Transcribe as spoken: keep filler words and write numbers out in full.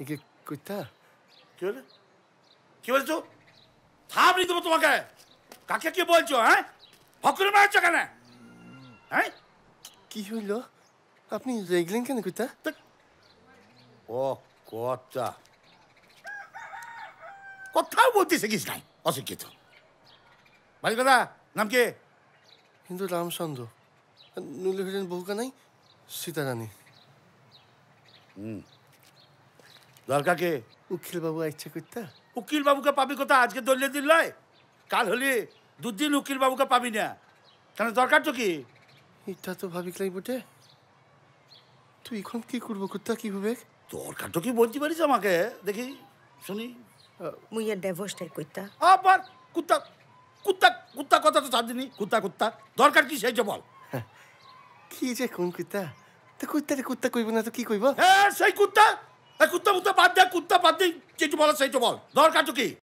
একে কুত্তা কি হলো কি বলছো থাপড়ি দেবো তোমাকে কাকে কি বলছো হ্যাঁ হকরে মারছো কেন হ্যাঁ কি হইল আপনি রেগলেন কেন কুত্তা ও কথা কোথাও বলতে শিখিস নাই অশিক্ষিত বাড়ি কথা নাম কি কিন্তু রামচন্দ্র নইলে হইলেন বহুকা নাই সীতারানী হুম দরকার কে উকিল বাবু আইছে কুত্তা উকিল বাবুকে পাবি কোথা আজকে দলিয়ে দিল নয় কাল হলে দুদিন উকিল বাবুকে পাবি না কেন দরকার তো কি এটা তো ভাবি লাই বটে তুই এখন কি করবো কুত্তা কি হবে দরকার তো কি বলতে পারিস আমাকে দেখি শুনি মুই এর ডিভোর্সটাই কইতা আবার কুত্তা কুত্তা কুত্তা কথা তো ছাড়দিনি কুত্তা কুত্তা দরকার কি সেই যে বল কি যে কোন কুত্তা তা কুত্তারে কুত্তা কইব না তো কি কইব হ্যাঁ সেই কুত্তা কুত্তা মুত্তা বাদ দে কুত্তা বাদ দে যেটু বল সেইটু বল দরকার তো কি